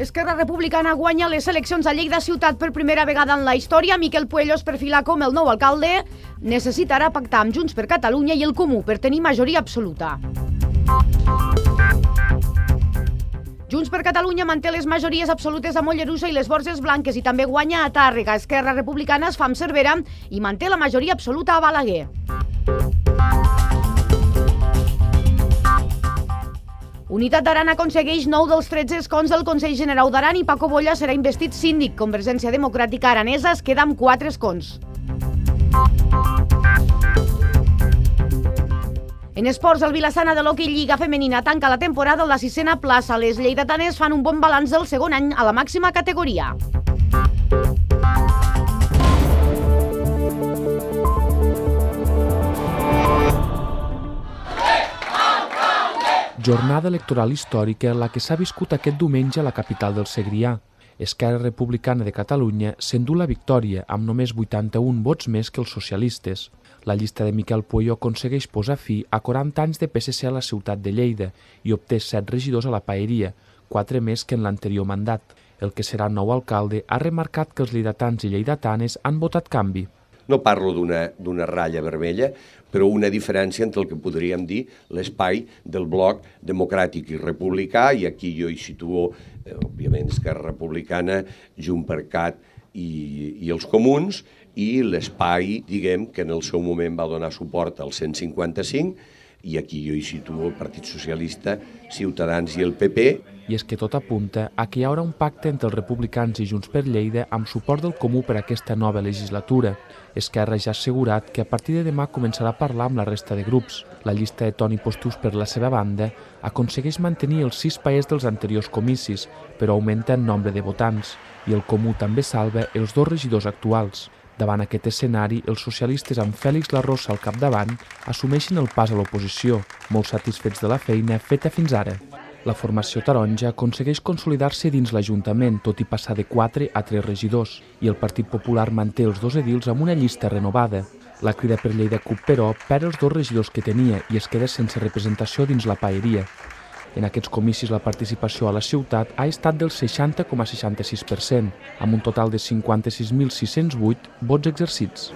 Esquerra Republicana guanya les eleccions a Lleida ciutat per primera vegada en la història. Miquel Puello es perfila com el nou alcalde. Necessitarà pactar amb Junts per Catalunya i el Comú per tenir majoria absoluta. Junts per Catalunya manté les majories absolutes a Mollerussa i les Borges Blanques i també guanya a Tàrrega. Esquerra Republicana es fa amb Cervera i manté la majoria absoluta a Balaguer. Unitat d'Aran aconsegueix 9 dels 13 escons del Consell Generau d'Aran i Paco Bolla serà investit síndic. Convergència Democràtica Aranesa es queda amb 4 escons. En esports, el Vilassana de l'Hockey Lliga Femenina tanca la temporada a la 6a plaça. Les lleidatanes fan un bon balanç del segon any a la màxima categoria. Jornada electoral històrica la que s'ha viscut aquest diumenge a la capital del Segrià. Esquerra Republicana de Catalunya s'endú la victòria amb només 81 vots més que els socialistes. La llista de Miquel Puello aconsegueix posar fi a 40 anys de PSC a la ciutat de Lleida i obté 7 regidors a la Paeria, 4 més que en l'anterior mandat. El que serà nou alcalde ha remarcat que els lleidatans i lleidatanes han votat canvi. No parlo d'una ratlla vermella, però una diferència entre el que podríem dir l'espai del bloc democràtic i republicà, i aquí jo hi situo, òbviament, Esquerra Republicana, Junts.cat i els comuns, i l'espai, diguem, que en el seu moment va donar suport al 155, i aquí jo hi situo el Partit Socialista, Ciutadans i el PP. I és que tot apunta a que hi haurà un pacte entre els republicans i Junts per Lleida amb suport del Comú per a aquesta nova legislatura. Esquerra ja ha assegurat que a partir de demà començarà a parlar amb la resta de grups. La llista de Toni Postús, per la seva banda, aconsegueix mantenir els 6 paers dels anteriors comicis, però augmenta en nombre de votants, i el Comú també salva els 2 regidors actuals. Davant aquest escenari, els socialistes amb Fèlix Larrosa al capdavant assumeixen el pas a l'oposició, molt satisfets de la feina feta fins ara. La formació taronja aconsegueix consolidar-se dins l'Ajuntament, tot i passar de 4 a 3 regidors, i el Partit Popular manté els 2 edils amb una llista renovada. La Crida per Lleida CUP, però, perd els 2 regidors que tenia i es queda sense representació dins la Paeria. En aquests comicis la participació a la ciutat ha estat del 60,66%, amb un total de 56.608 vots exercits.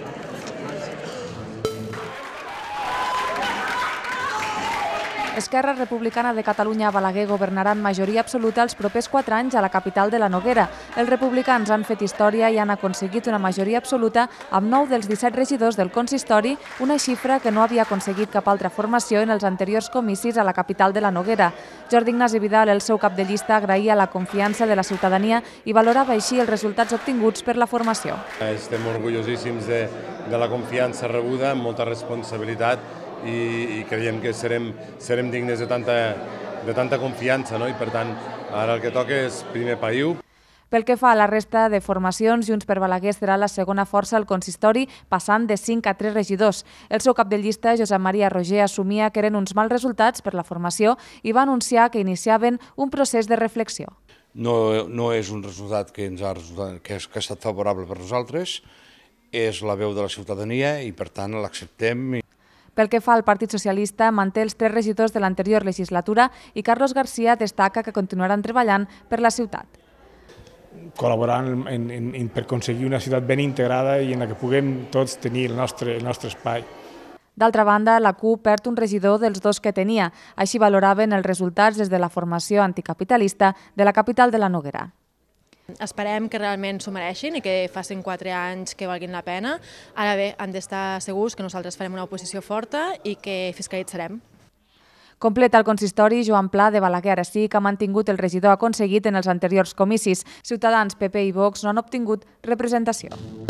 Esquerra Republicana de Catalunya a Balaguer governarà en majoria absoluta els propers 4 anys a la capital de la Noguera. Els republicans han fet història i han aconseguit una majoria absoluta amb 9 dels 17 regidors del consistori, una xifra que no havia aconseguit cap altra formació en els anteriors comicis a la capital de la Noguera. Jordi Ignasi Vidal, el seu cap de llista, agraïa la confiança de la ciutadania i valorava així els resultats obtinguts per la formació. Estem orgullosíssims de la confiança rebuda, amb molta responsabilitat, i creiem que serem dignes de tanta confiança, no? I per tant, ara el que toca és primer païu. Pel que fa a la resta de formacions, Junts per Balaguer serà la segona força al consistori, passant de 5 a 3 regidors. El seu cap de llista, Josep Maria Roger, assumia que eren uns mals resultats per la formació i va anunciar que iniciaven un procés de reflexió. No és un resultat que ha estat favorable per nosaltres, és la veu de la ciutadania i per tant l'acceptem. Pel que fa al Partit Socialista, manté els 3 regidors de l'anterior legislatura i Carlos García destaca que continuaran treballant per la ciutat. Col·laborant per aconseguir una ciutat ben integrada i en la que puguem tots tenir el nostre espai. D'altra banda, la CUP perd un regidor dels 2 que tenia. Així valoraven els resultats des de la formació anticapitalista de la capital de la Noguera. Esperem que realment s'ho mereixin i que facin 4 anys que valguin la pena. Ara bé, han d'estar segurs que nosaltres farem una oposició forta i que fiscalitzarem. Completa el consistori Joan Pla de Balaguer, sí que ha mantingut el regidor aconseguit en els anteriors comicis. Ciutadans, PP i Vox no han obtingut representació.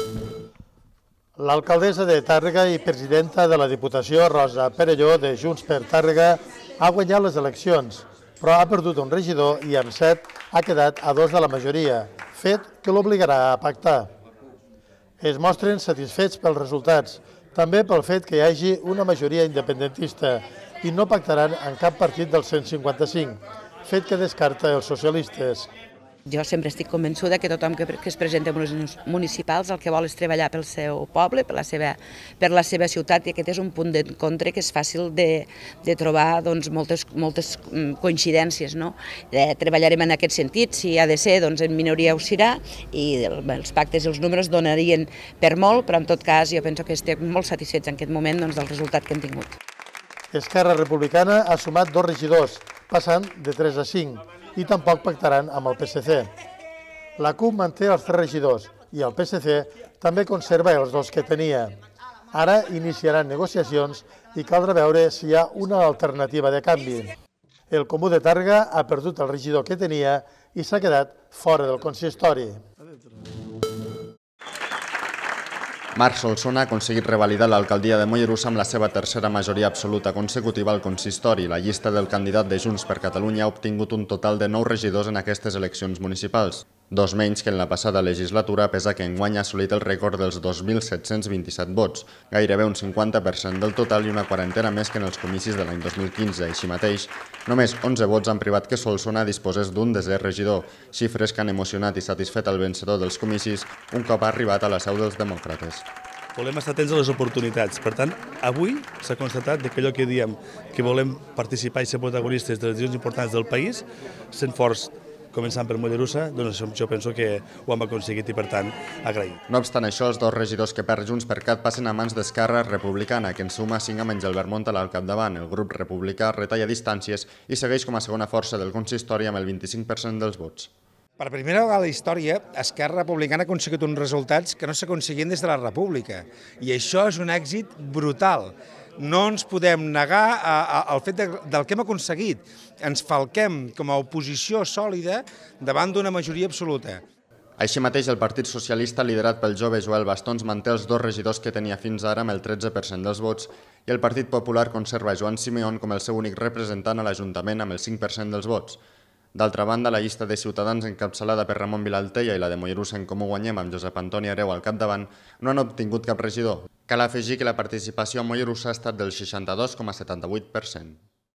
L'alcaldessa de Tàrrega i presidenta de la Diputació, Rosa Perelló, de Junts per Tàrrega, ha guanyat les eleccions, però ha perdut un regidor i amb 7 ha quedat a 2 de la majoria, fet que l'obligarà a pactar. Es mostren satisfets pels resultats, també pel fet que hi hagi una majoria independentista i no pactaran en cap partit del 155, fet que descarta els socialistes. Jo sempre estic convençuda que tothom que es presenta en les municipals el que vol és treballar pel seu poble, per la seva ciutat, i aquest és un punt d'encontre que és fàcil de trobar moltes coincidències. Treballarem en aquest sentit, si ha de ser en minoria ho serà, i els pactes i els números donarien per molt, però en tot cas jo penso que estem molt satisfets en aquest moment del resultat que hem tingut. Esquerra Republicana ha sumat 2 regidors, passant de 3 a 5, i tampoc pactaran amb el PSC. La CUP manté els 3 regidors i el PSC també conserva els 2 que tenia. Ara iniciaran negociacions i caldrà veure si hi ha una alternativa de canvi. El Comú de Tàrrega ha perdut el regidor que tenia i s'ha quedat fora del consistori. Marc Solsona ha aconseguit revalidar l'alcaldia de Mollerussa amb la seva tercera majoria absoluta consecutiva al consistori. La llista del candidat de Junts per Catalunya ha obtingut un total de 9 regidors en aquestes eleccions municipals. 2 menys que en la passada legislatura, pesa que enguany ha assolit el rècord dels 2.727 vots, gairebé un 50% del total i una quarantena més que en els comicis de l'any 2015. Així mateix, només 11 vots han privat que Solsona disposés d'un 10è regidor, xifres que han emocionat i satisfet el vencedor dels comicis un cop ha arribat a la seu dels demòcrates. Volem estar atents a les oportunitats. Per tant, avui s'ha constatat que allò que diem que volem participar i ser protagonistes de les decisions importants del país, sent forts, començant per Mollerussa, doncs jo penso que ho hem aconseguit i, per tant, agraït. No obstant això, els 2 regidors que perd Junts per Cat passen a mans d'Esquerra Republicana, que en suma 5 amb Àngel Vermontal al capdavant. El grup republicà retalla distàncies i segueix com a segona força del consistori amb el 25% dels vots. Per primera vegada a la història, Esquerra Republicana ha aconseguit uns resultats que no s'aconseguien des de la República. I això és un èxit brutal. No ens podem negar al fet del que hem aconseguit. Ens falquem com a oposició sòlida davant d'una majoria absoluta. Així mateix, el Partit Socialista, liderat pel jove Joel Bastons, manté els 2 regidors que tenia fins ara amb el 13% dels vots i el Partit Popular conserva Joan Simeón com el seu únic representant a l'Ajuntament amb el 5% dels vots. D'altra banda, la llista de Ciutadans encapçalada per Ramon Vilaltella i la de Mollerussa en Comú Guanyem amb Josep Antoni Hereu al capdavant no han obtingut cap regidor. Cal afegir que la participació a Mollerussa ha estat del 62,78%.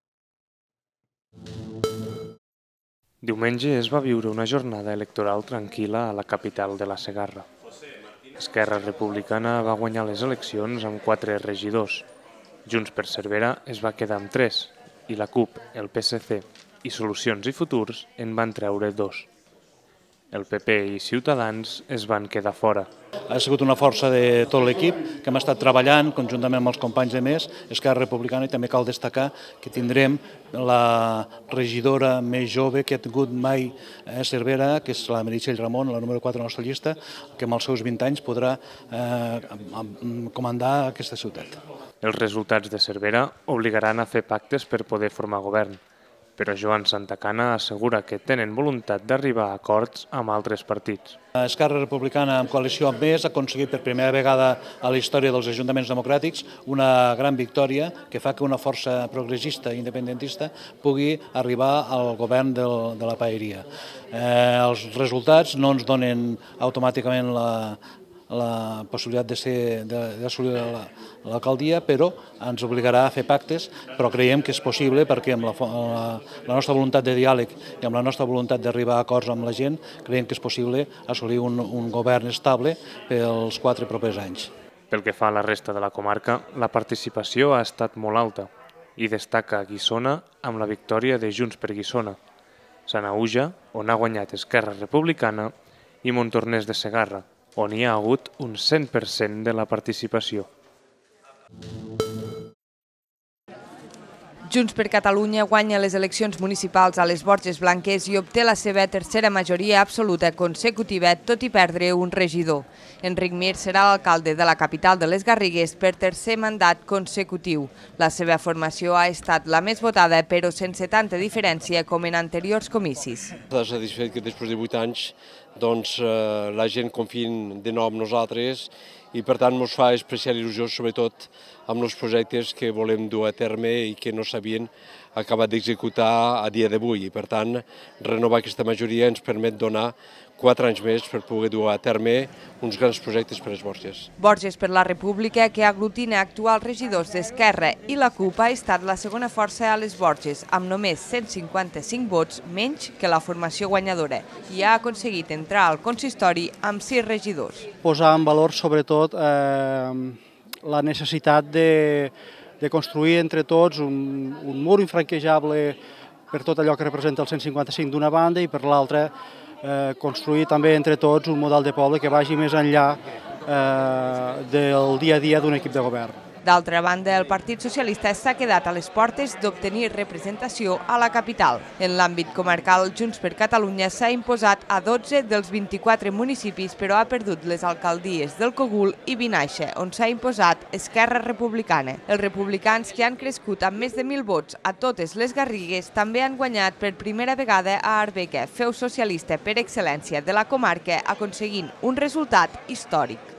Diumenge es va viure una jornada electoral tranquil·la a la capital de la Segarra. Esquerra Republicana va guanyar les eleccions amb 4 regidors. Junts per Cervera es va quedar amb 3 i la CUP, el PSC i Solucions i Futurs en van treure 2. El PP i Ciutadans es van quedar fora. Ha sigut una força de tot l'equip que hem estat treballant conjuntament amb els companys de més, Esquerra Republicana, i també cal destacar que tindrem la regidora més jove que ha tingut mai a Cervera, que és la Meritxell Ramon, la número 4 de la nostra llista, que amb els seus 20 anys podrà comandar aquesta ciutat. Els resultats de Cervera obligaran a fer pactes per poder formar govern. Però Joan Santacana assegura que tenen voluntat d'arribar a acords amb altres partits. Esquerra Republicana, en coalició amb Més, ha aconseguit per primera vegada a la història dels ajuntaments democràtics una gran victòria que fa que una força progressista i independentista pugui arribar al govern de la paeria. Els resultats no ens donen automàticament la possibilitat d'assolir l'alcaldia, però ens obligarà a fer pactes, però creiem que és possible perquè amb la nostra voluntat de diàleg i amb la nostra voluntat d'arribar a acords amb la gent, creiem que és possible assolir un govern estable pels 4 propers anys. Pel que fa a la resta de la comarca, la participació ha estat molt alta i destaca Guissona amb la victòria de Junts per Guissona, Sanaüja, on ha guanyat Esquerra Republicana, i Montornès de Segarra, on hi ha hagut un 100% de la participació. Junts per Catalunya guanya les eleccions municipals a les Borges Blanques i obté la seva tercera majoria absoluta consecutiva, tot i perdre un regidor. Enric Mir serà l'alcalde de la capital de les Garrigues per tercer mandat consecutiu. La seva formació ha estat la més votada, però sense tanta diferència com en anteriors comicis. Està satisfet que després de 8 anys la gent confia de nou en nosaltres i per tant ens fa especial il·lusió, sobretot amb els projectes que volem dur a terme i que no s'havien acabat d'executar a dia d'avui. I per tant, renovar aquesta majoria ens permet donar 4 anys més per poder dur a terme uns grans projectes per als Borges. Borges per la República, que aglutina actuals regidors d'Esquerra i la CUP, ha estat la segona força a les Borges, amb només 155 vots menys que la formació guanyadora, i ha aconseguit entrar al consistori amb 6 regidors. Posar en valor, sobretot, la necessitat de construir entre tots un mur infranquejable per tot allò que representa el 155 d'una banda i per l'altra construir també entre tots un model de poble que vagi més enllà del dia a dia d'un equip de govern. D'altra banda, el Partit Socialista s'ha quedat a les portes d'obtenir representació a la capital. En l'àmbit comarcal, Junts per Catalunya s'ha imposat a 12 dels 24 municipis, però ha perdut les alcaldies del Cogul i Vinaixa, on s'ha imposat Esquerra Republicana. Els republicans, que han crescut amb més de 1.000 vots a totes les Garrigues, també han guanyat per primera vegada a Arbeca, feu socialista per excel·lència de la comarca, aconseguint un resultat històric.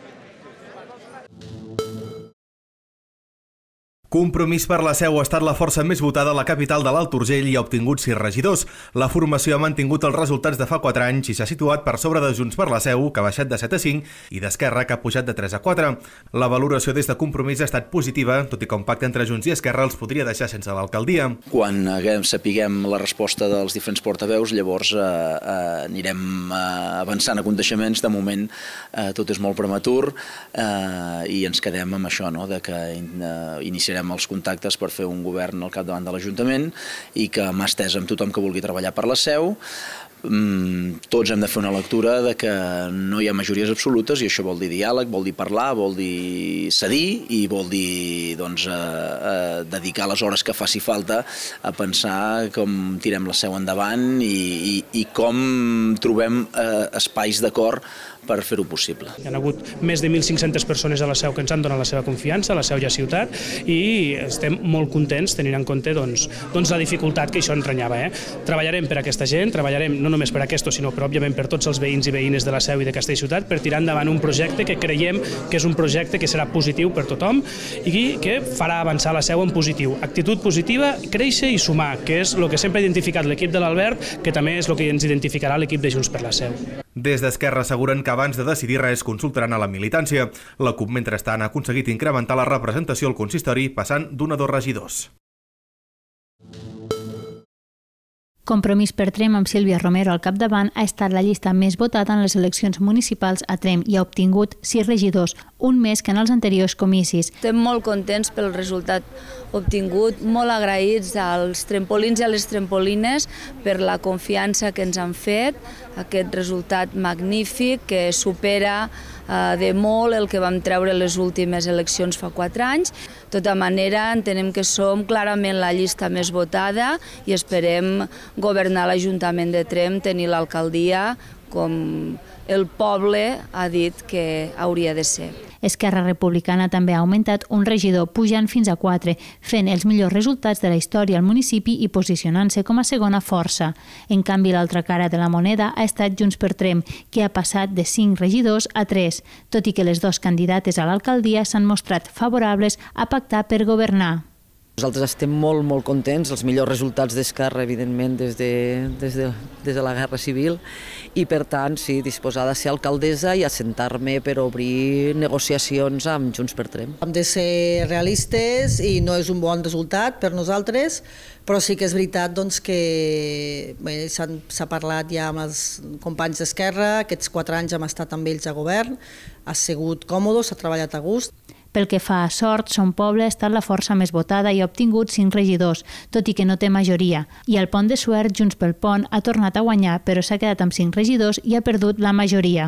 Compromís per la Seu ha estat la força més votada a la capital de l'Alt Urgell i ha obtingut 6 regidors. La formació ha mantingut els resultats de fa 4 anys i s'ha situat per sobre de Junts per la Seu, que ha baixat de 7 a 5, i d'Esquerra, que ha pujat de 3 a 4. La valoració des de Compromís ha estat positiva, tot i que un pacte entre Junts i Esquerra els podria deixar sense l'alcaldia. Quan sapiguem la resposta dels diferents portaveus, llavors anirem avançant a coneixements. De moment tot és molt prematur i ens quedem amb això, de que iniciarem els contactes per fer un govern al capdavant de l'Ajuntament i que mà estesa amb tothom que vulgui treballar per la Seu. Tots hem de fer una lectura de que no hi ha majories absolutes i això vol dir diàleg, vol dir parlar, vol dir cedir i vol dir dedicar les hores que faci falta a pensar com tirem la Seu endavant i com trobem espais d'acord per fer-ho possible. Hi ha hagut més de 1.500 persones a la Seu que ens han donat la seva confiança, a la Seu i a Ciutat, i estem molt contents tenint en compte la dificultat que això entranyava. Treballarem per aquesta gent, treballarem no només per aquest, sinó però òbviament per tots els veïns i veïnes de la Seu i de Castellciutat per tirar endavant un projecte que creiem que és un projecte que serà positiu per tothom i que farà avançar la Seu en positiu. Actitud positiva, créixer i sumar, que és el que sempre ha identificat l'equip de l'Albert, que també és el que ens identificarà l'equip de Junts per la Seu. Des d'Esquerra asseguren que abans de decidir res consultaran a la militància. La CUP, mentrestant, ha aconseguit incrementar la representació al consistori passant d'un a 2 regidors. Compromís per Tremp amb Sílvia Romero al capdavant ha estat la llista més votada en les eleccions municipals a Tremp i ha obtingut 6 regidors, un més que en els anteriors comicis. Estem molt contents pel resultat obtingut, molt agraïts als trempolins i a les trempolines per la confiança que ens han fet, aquest resultat magnífic que supera de molt el que vam treure les últimes eleccions fa 4 anys. De tota manera, entenem que som clarament la llista més votada i esperem governar l'Ajuntament de Tremp, tenir l'alcaldia com el poble ha dit que hauria de ser. Esquerra Republicana també ha augmentat un regidor, pujant fins a 4, fent els millors resultats de la història al municipi i posicionant-se com a segona força. En canvi, l'altra cara de la moneda ha estat Junts per Tremp, que ha passat de 5 regidors a 3, tot i que les 2 candidates a l'alcaldia s'han mostrat favorables a pactar per governar. Nosaltres estem molt contents, els millors resultats d'Esquerra, evidentment, des de la Guerra Civil, i per tant, sí, disposada a ser alcaldessa i a sentar-me per obrir negociacions amb Junts per Tremp. Hem de ser realistes i no és un bon resultat per nosaltres, però sí que és veritat que s'ha parlat ja amb els companys d'Esquerra, aquests 4 anys hem estat amb ells a govern, ha sigut còmode, s'ha treballat a gust. Pel que fa a Sort, Son Poble ha estat la força més votada i ha obtingut 5 regidors, tot i que no té majoria. I al Pont de Suert, Junts pel Pont, ha tornat a guanyar, però s'ha quedat amb 5 regidors i ha perdut la majoria.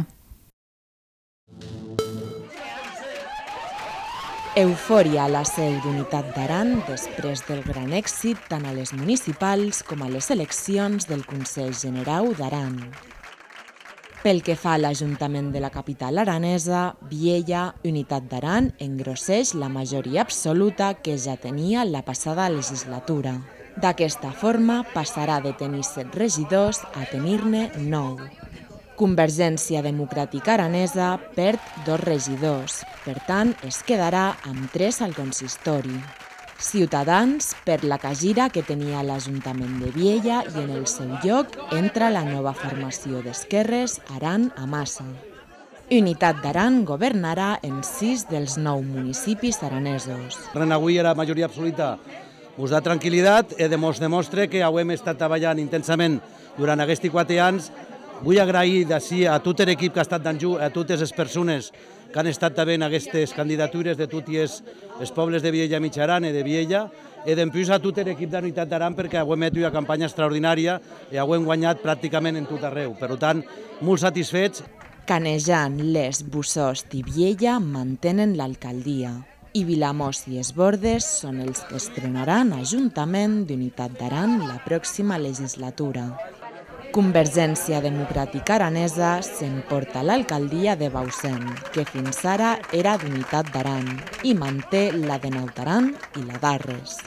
Eufòria a la Seu d'Unitat d'Aran després del gran èxit tant a les municipals com a les eleccions del Consell Generau d'Aran. Pel que fa a l'Ajuntament de la capital aranesa, Viella, Unitat d'Aran, engrosseix la majoria absoluta que ja tenia la passada legislatura. D'aquesta forma, passarà de tenir 7 regidors a tenir-ne 9. Convergència Democràtica Aranesa perd 2 regidors, per tant, es quedarà amb 3 al consistori. Ciutadans per la cagira que tenia l'Ajuntament de Viella i en el seu lloc entra la nova formació d'esquerres Aran a Massa. Unitat d'Aran governarà en 6 dels 9 municipis aranesos. Avui era majoria absoluta. Us da tranquil·litat i demostra que hem estat treballant intensament durant aquests 4 anys. Vull agrair d'ací a tot l'equip que ha estat d'Anjou, a totes les persones que han estat també en aquestes candidatures de tots els pobles de Viella, Mitjaran i de Viella, i després a tot l'equip d'Unitat d'Aran perquè hem fet una campanya extraordinària i hem guanyat pràcticament en tot arreu. Per tant, molt satisfets. Canejan, Les, Bussost i Viella mantenen l'alcaldia i Vilamós i Es Bordes són els que estrenaran Ajuntament d'Unitat d'Aran la pròxima legislatura. Convergència Democràtica Aranesa s'emporta l'alcaldia de Bausen, que fins ara era d'Unitat d'Aran, i manté la de Naut Aran i la d'Arres.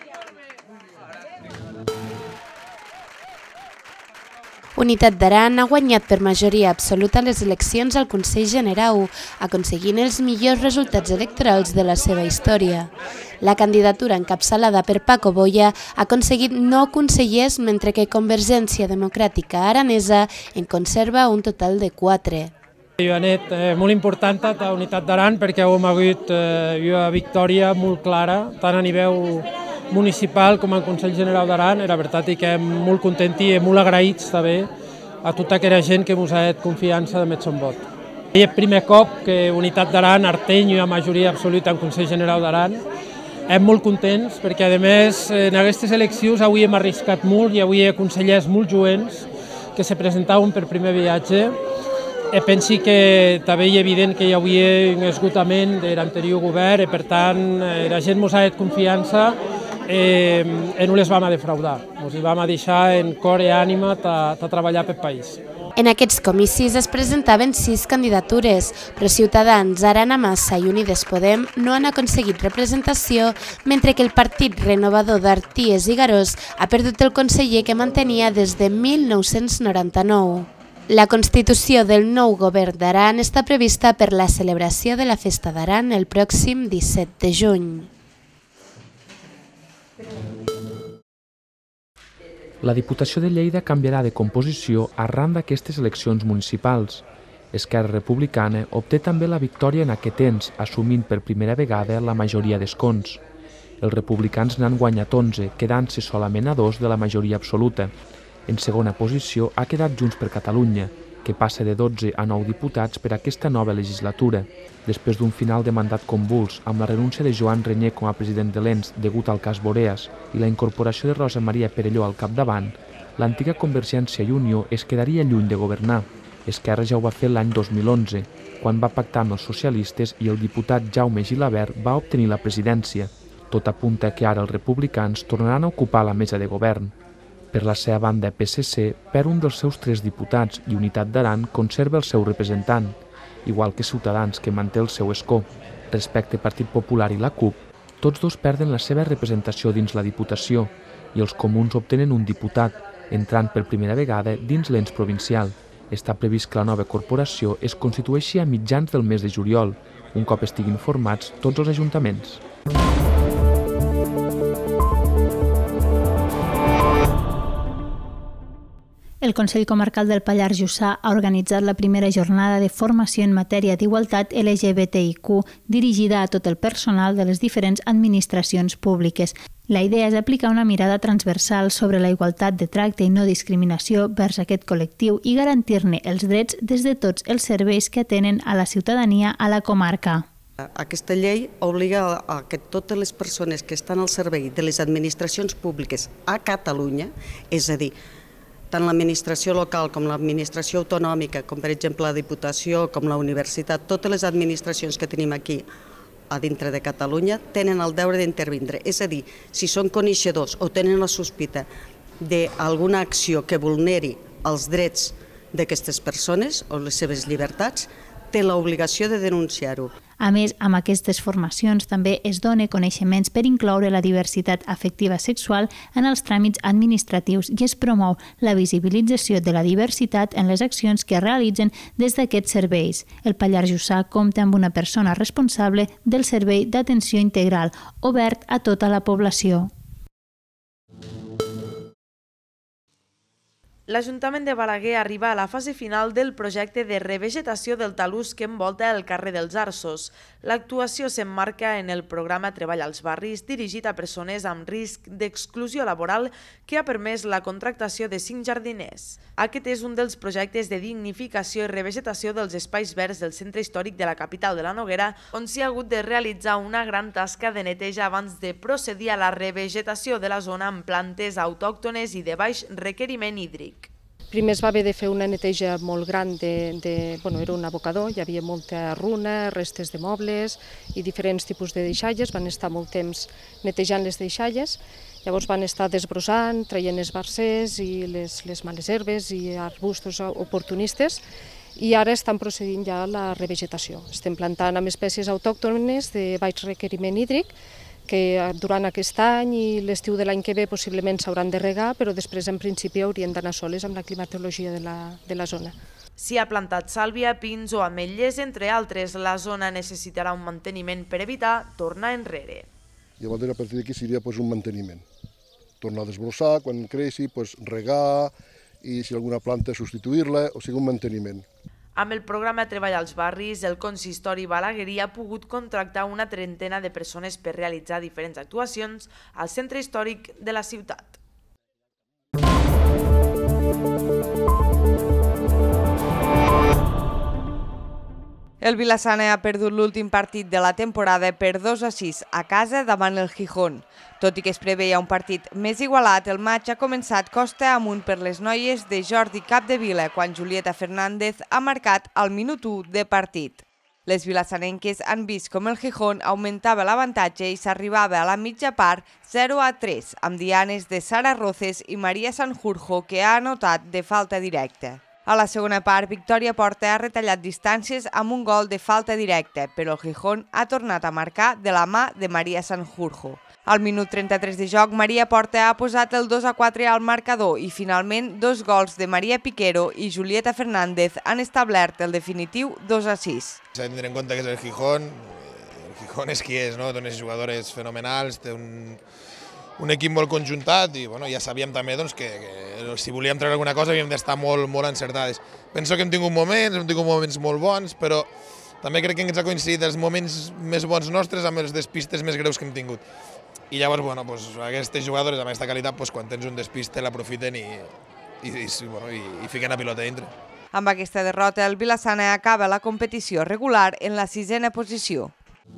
Unitat d'Aran ha guanyat per majoria absoluta les eleccions al Consell Generau, aconseguint els millors resultats electorals de la seva història. La candidatura encapçalada per Paco Boya ha aconseguit 9 consellers, mentre que Convergència Democràtica Aranesa en conserva un total de 4. Una nit molt important a Unitat d'Aran perquè hem hagut una victòria molt clara, tant a nivell municipal com al Consell General d'Aran. La veritat és que estem molt contents i molt agraïts també a tota aquella gent que ens ha donat confiança de mettre son vot. És el primer cop que Unitat d'Aran arteny una majoria absoluta al Consell General d'Aran. Estem molt contents perquè, a més, en aquestes eleccions avui hem arriscat molt i avui hi ha consellers molt joves que se presentaven per primer viatge. Penso que també és evident que hi havia un esgotament de l'anterior govern i, per tant, la gent ens ha donat confiança i no les vam defraudar. Ens hi vam deixar en cor i ànima a treballar pel país. En aquests comicis es presentaven 6 candidatures, però Ciutadans, Aran a Massa i Unides Podem no han aconseguit representació, mentre que el Partit Renovador d'Arties i Garós ha perdut el conseller que mantenia des de 1999. La constitució del nou govern d'Aran està prevista per la celebració de la Festa d'Aran el pròxim 17 de juny. La Diputació de Lleida canviarà de composició arran d'aquestes eleccions municipals. Esquerra Republicana obté també la victòria en aquest ens, assumint per primera vegada la majoria d'escons. Els republicans n'han guanyat 11, quedant-se solament a 2 de la majoria absoluta. En segona posició ha quedat Junts per Catalunya, que passa de 12 a 9 diputats per aquesta nova legislatura, després d'un final de mandat convuls, amb la renúncia de Joan Renyer com a president de l'ENS degut al cas Boreas i la incorporació de Rosa Maria Perelló al capdavant. L'antiga Convergència i Unió es quedaria lluny de governar. Esquerra ja ho va fer l'any 2011, quan va pactar amb els socialistes i el diputat Jaume Gilabert va obtenir la presidència. Tot apunta que ara els republicans tornaran a ocupar la mesa de govern. Per la seva banda, PSC perd un dels seus 3 diputats i Unitat d'Aran conserva el seu representant, igual que Ciutadans, que manté el seu escó. Respecte Partit Popular i la CUP, tots dos perden la seva representació dins la Diputació i els comuns obtenen un diputat, entrant per primera vegada dins l'ens provincial. Està previst que la nova corporació es constitueixi a mitjans del mes de juliol, un cop estiguin formats tots els ajuntaments. El Consell Comarcal del Pallars Jussà ha organitzat la primera jornada de formació en matèria d'igualtat LGBTIQ dirigida a tot el personal de les diferents administracions públiques. La idea és aplicar una mirada transversal sobre la igualtat de tracte i no discriminació vers aquest col·lectiu i garantir-ne els drets des de tots els serveis que atenen a la ciutadania a la comarca. Aquesta llei obliga a que totes les persones que estan al servei de les administracions públiques a Catalunya, és a dir, tant l'administració local com l'administració autonòmica, com per exemple la Diputació, com la Universitat, totes les administracions que tenim aquí a dintre de Catalunya tenen el deure d'intervindre. És a dir, si són coneixedors o tenen la sospita d'alguna acció que vulneri els drets d'aquestes persones o les seves llibertats, té l'obligació de denunciar-ho. A més, amb aquestes formacions també es dona coneixements per incloure la diversitat afectiva sexual en els tràmits administratius i es promou la visibilització de la diversitat en les accions que es realitzen des d'aquests serveis. El Pallars Jussà compta amb una persona responsable del servei d'atenció integral, obert a tota la població. L'Ajuntament de Balaguer arriba a la fase final del projecte de revegetació del talús que envolta el carrer dels Arços. L'actuació s'emmarca en el programa Treball als Barris, dirigit a persones amb risc d'exclusió laboral, que ha permès la contractació de 5 jardiners. Aquest és un dels projectes de dignificació i revegetació dels espais verds del centre històric de la capital de la Noguera, on s'hi ha hagut de realitzar una gran tasca de neteja abans de procedir a la revegetació de la zona amb plantes autòctones i de baix requeriment hídric. Primer es va haver de fer una neteja molt gran, era un abocador, hi havia molta runa, restes de mobles i diferents tipus de deixalles, van estar molt temps netejant les deixalles, llavors van estar desbrossant, traient esbarzers i les males herbes i arbustos oportunistes, i ara estan procedint ja a la revegetació. Estem plantant amb espècies autòctones de baix requeriment hídric, que durant aquest any i l'estiu de l'any que ve possiblement s'hauran de regar, però després en principi haurien d'anar soles amb la climatologia de la zona. S'hi ha plantat sàlvia, pins o ametlles, entre altres. La zona necessitarà un manteniment per evitar tornar enrere. Llavors a partir d'aquí seria un manteniment. Tornar a desbrossar, quan creixi, regar i si alguna planta substituir-la, o sigui un manteniment. Amb el programa Treball als Barris, el consistori balaguerí ha pogut contractar una trentena de persones per realitzar diferents actuacions al centre històric de la ciutat. El Vilassana ha perdut l'últim partit de la temporada per 2-6 a casa davant el Gijón. Tot i que es preveia un partit més igualat, el maig ha començat costa amunt per les noies de Jordi Capdevila quan Julieta Fernández ha marcat al minut 1 de partit. Les vilassanenques han vist com el Gijón augmentava l'avantatge i s'arribava a la mitja part 0-3 amb dianes de Sara Roces i Maria Sanjurjo, que ha anotat de falta directa. A la segona part, Victòria Porta ha retallat distàncies amb un gol de falta directa, però el Gijón ha tornat a marcar de la mà de Maria Sanjurjo. Al minut 33 de joc, Maria Porta ha posat el 2-4 al marcador i finalment 2 gols de Maria Piquero i Julieta Fernández han establert el definitiu 2-6. S'ha de tenir en compte que és el Gijón és qui és, no? Té unes jugadores fenomenals, té un equip molt conjuntat i ja sabíem també que si volíem treure alguna cosa havíem d'estar molt encertades. Penso que hem tingut moments molt bons, però també crec que ens ha coincidit els moments més bons nostres amb els despistes més greus que hem tingut. I llavors, aquestes jugadores amb aquesta qualitat, quan tens un despiste l'aprofiten i fiquen la pilota dintre. Amb aquesta derrota, el Vilassana acaba la competició regular en la 6a posició.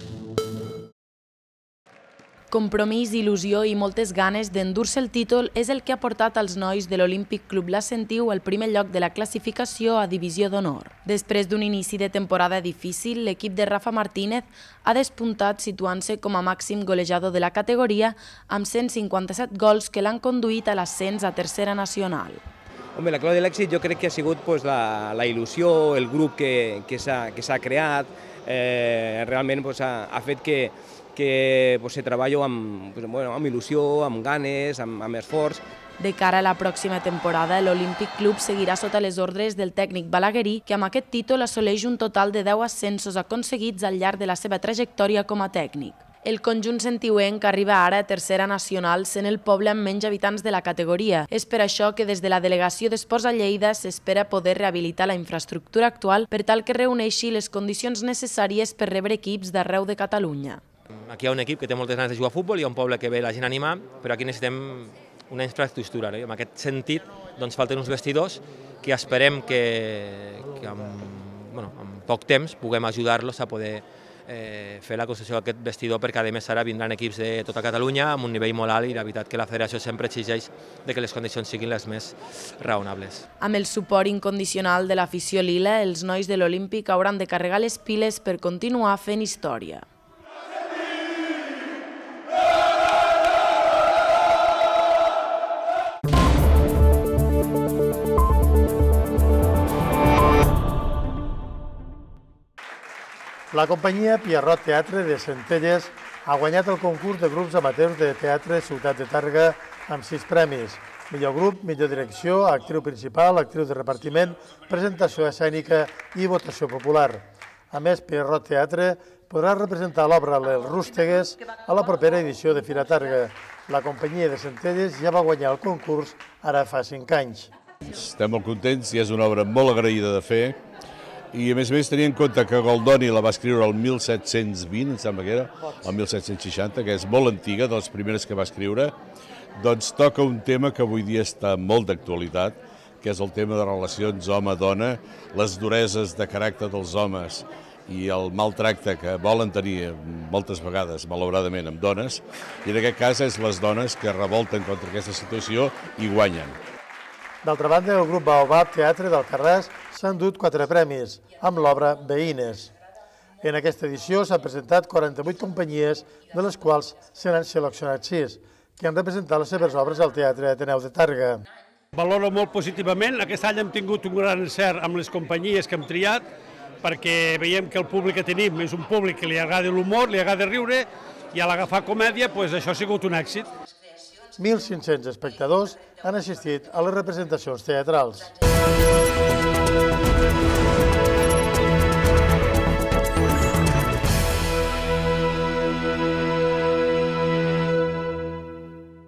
Compromís, il·lusió i moltes ganes d'endur-se el títol és el que ha portat als nois de l'Olímpic Club La Sentiu al primer lloc de la classificació a Divisió d'Honor. Després d'un inici de temporada difícil, l'equip de Rafa Martínez ha despuntat situant-se com a màxim golejador de la categoria amb 157 gols que l'han conduït a l'ascens a Tercera Nacional. La clau de l'èxit jo crec que ha sigut la il·lusió, el grup que s'ha creat, realment ha fet que se treballi amb il·lusió, amb ganes, amb esforç. De cara a la pròxima temporada, l'Olímpic Club seguirà sota les ordres del tècnic balaguerí, que amb aquest títol assoleix un total de 10 ascensos aconseguits al llarg de la seva trajectòria com a tècnic. El conjunt sentiuenc arriba ara a Tercera Nacional, sent el poble amb menys habitants de la categoria. És per això que des de la Delegació d'Esports a Lleida s'espera poder rehabilitar la infraestructura actual per tal que reuneixi les condicions necessàries per rebre equips d'arreu de Catalunya. Aquí hi ha un equip que té moltes ganes de jugar a futbol, hi ha un poble que ve la gent a animar, però aquí necessitem una infraestructura. En aquest sentit, falten uns vestidors que esperem que en poc temps puguem ajudar-los a poder fer la construcció d'aquest vestidor, perquè a més ara vindran equips de tota Catalunya amb un nivell molt alt i la veritat que la federació sempre exigeix que les condicions siguin les més raonables. Amb el suport incondicional de l'afició lila, els nois de l'Olímpic hauran de carregar les piles per continuar fent història. La companyia Pierrot Teatre de Centelles ha guanyat el concurs de grups amateurs de teatre Ciutat de Tàrrega amb 6 premis. Millor grup, millor direcció, actriu principal, actriu de repartiment, presentació escènica i votació popular. A més, Pierrot Teatre podrà representar l'obra Les Rústegues a la propera edició de Fira Tàrrega. La companyia de Centelles ja va guanyar el concurs ara fa 5 anys. Estem molt contents i és una obra molt agraïda de fer. I a més tenint en compte que Goldoni la va escriure el 1720, em sembla que era, el 1760, que és molt antiga, de les primeres que va escriure, doncs toca un tema que avui dia està molt d'actualitat, que és el tema de relacions home-dona, les dureses de caràcter dels homes i el maltracte que volen tenir moltes vegades, malauradament, amb dones, i en aquest cas és les dones que revolten contra aquesta situació i guanyen. D'altra banda, el grup Baobab Teatre d'Alcarràs s'ha endut 4 premis, amb l'obra Veïnes. En aquesta edició s'han presentat 48 companyies, de les quals se n'han seleccionat 6, que han representat les seves obres al Teatre Ateneu de Tàrrega. Valoro molt positivament. Aquest any hem tingut un gran encert amb les companyies que hem triat, perquè veiem que el públic que tenim és un públic que li agrada l'humor, li agrada riure, i a l'agafar comèdia això ha sigut un èxit. 1.500 espectadors han assistit a les representacions teatrals.